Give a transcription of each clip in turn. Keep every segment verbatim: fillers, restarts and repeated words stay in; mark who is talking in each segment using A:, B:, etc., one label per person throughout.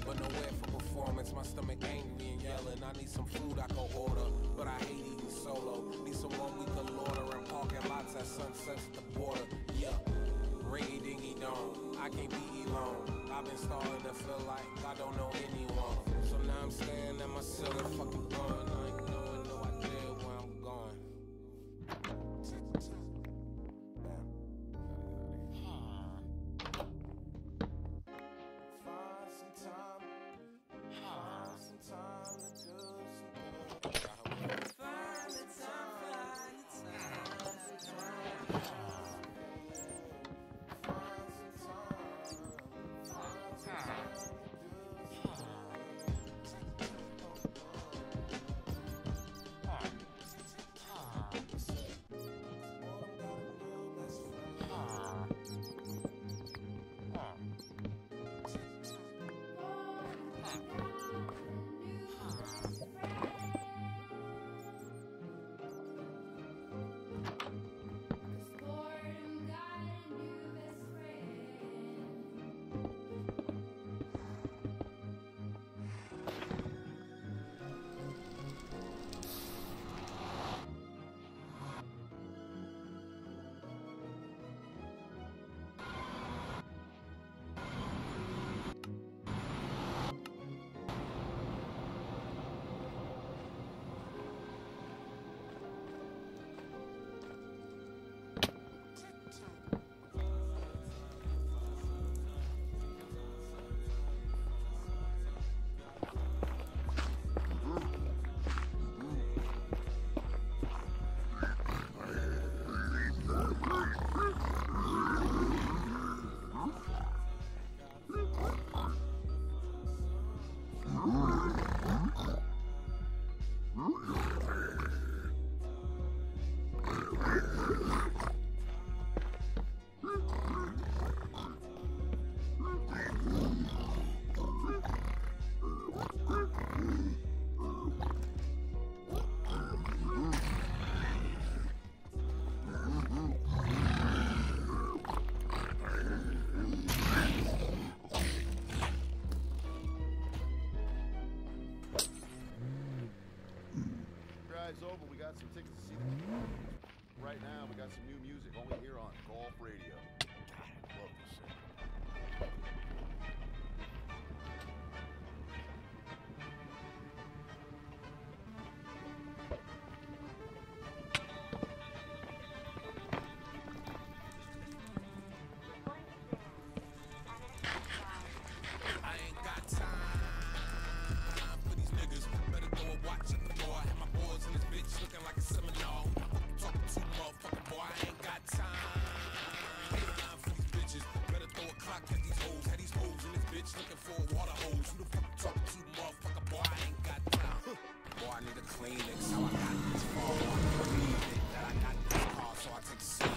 A: but nowhere for performance. My stomach angry and yelling. I need some food I can order, but I hate eating solo. Need someone we can lauder and parking lots at sunsets at the border. Yeah, ringy dingy dong, I can't be alone. I've been starting to feel like I don't know anyone. So now I'm staring at my ceiling, fucking gone. I ain't knowing no idea where I'm going. Find some time, find some time to do some good. Find the time, find the time, find some time, find some time to do
B: Drive's over. We got some tickets to see them. Right now, we got some new music only here on Golf Radio. God, I love this shit.
A: I ain't got time for these niggas. Better go and watch at the bar. Have my boys in this bitch looking like a seminar. Talking to motherfucking boy. I ain't got time for these bitches. Better throw a clock at these hoes. Had these hoes in this bitch looking for a water hose. Who the fuck talking to motherfucking boy? I ain't got time. Boy, I need a Kleenex. How I got this far. I believe it that I got this car, so I take a seat.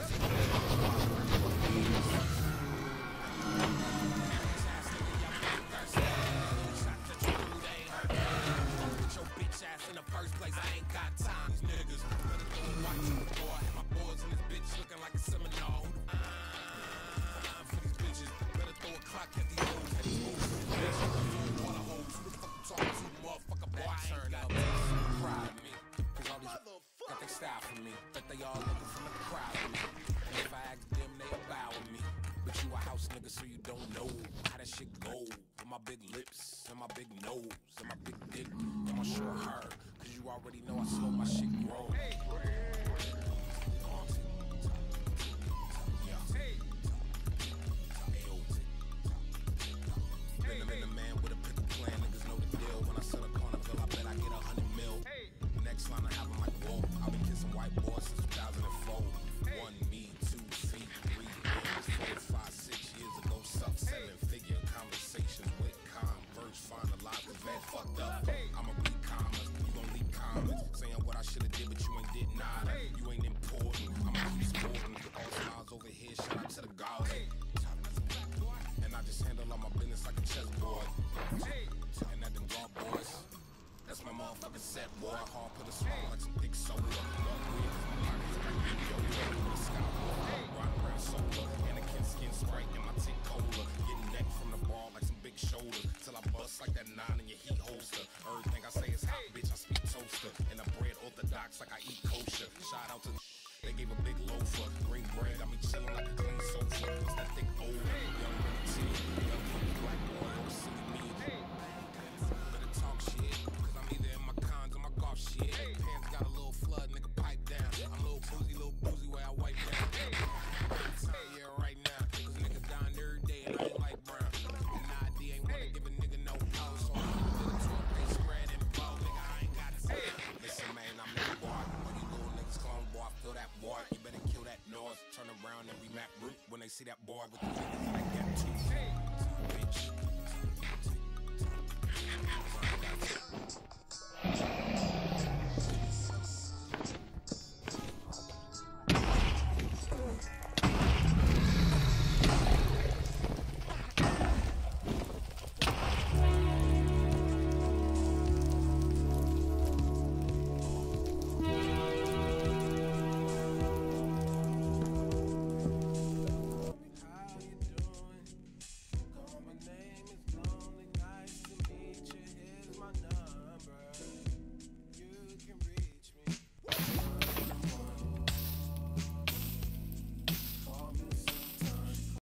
A: In the first place, I ain't got time. These niggas better go and watch the boy. Have my boys in this bitch looking like a seminar. Ah, for these bitches, better throw a clock at these hoes. At these hoes, bitch. Water hoes. Who the fuck you talking to, motherfucker? Boy, I ain't got time. Pride me. Cause all these got they style for me. But they all looking from the crowd with me. And if I ask them, they'll bow with me. But you a house nigga, so you don't know how that shit go. With my big lips, and my big nose, and my big dick, and my short hair. Cause you already know I slow my shit grow. Hey. Been a minute, man, with a pick a plan. Niggas know the deal. When I set up Carnival, I bet I get a hundred mil. Hey. Next line I have, I'm like, whoa. I've been kissing white boys since two thousand four. Hey. One, me, two, feet, three, years, four, five, six years ago. Suck, seven figure conversations with Converse. Find a lot of that fucked up. I'ma read comments, you gon' leak comments. Saying what I should've did, but you ain't did nada. You ain't important, I'ma keep sporting. All smiles over here, shout out to the gods. And I just handle all my business like a chessboard. And at them guard boys, that's my motherfucking set, boy. Hard put a smile like some thick soda. Walk weird, cause my pockets got big yo-yo with a skyboard. Rock brown soda, and a kin skin sprite, and my tick cola. Getting neck from the ball like some big shoulder. Till I see that boy with the niggas like that too. Bitch.